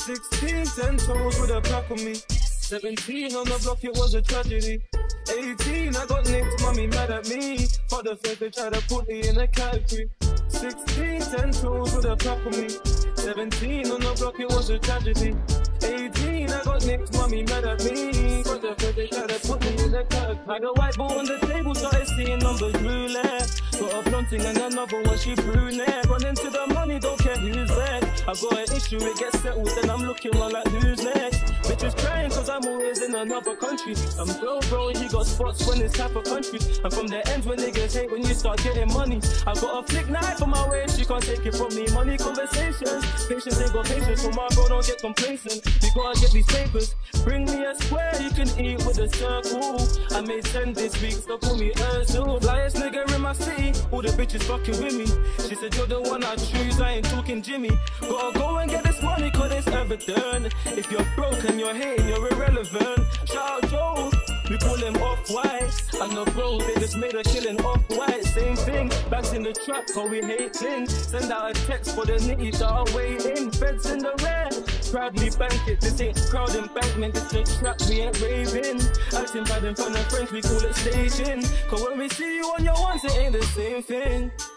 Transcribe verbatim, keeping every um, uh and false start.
sixteen, ten toes with a pack on me. seventeen on the block, it was a tragedy. eighteen, I got nicked, mommy mad at me. For the fact they try to put me in a category. sixteen, ten toes with a pack on me. seventeen on the block, it was a tragedy. eighteen, I got nicked, mommy mad at me. For the fact they try to put me in a category. I got white ball on the table, started seeing numbers roulette. Got a blunting and another one, she brunette. Run into the money, don't care who's there. I got an issue, it gets settled, then I'm looking on like who's next. Bitches crying cause I'm always in another country. I'm bro bro, he got spots when it's type of country. I'm from the ends when niggas hate when you start getting money. I got a flick knife on my waist, she can't take it from me. Money conversations, patience ain't got patience, so my bro don't get complacent. We gotta get these papers, bring me a square you can eat with a circle. I made ten this week, so call me Ursul. Flyest nigga in my city, all the bitches fucking with me. She said you're the one I choose, I ain't talking Jimmy. Gotta go and get this money cause it's evident. If you're broke and you're hating, you're irrelevant. Shout out Joe, we call him Off-White. And the bros, they just made a killing Off-White. Same thing, bags in the trap, cause we hating. Send out a text for the nitty that are waiting. Beds in the rear, proudly bank it. This ain't crowd embankment, it's a trap, we ain't raving. Acting bad in front of friends, we call it staging. Cause when we see you on your ones, it ain't the same thing.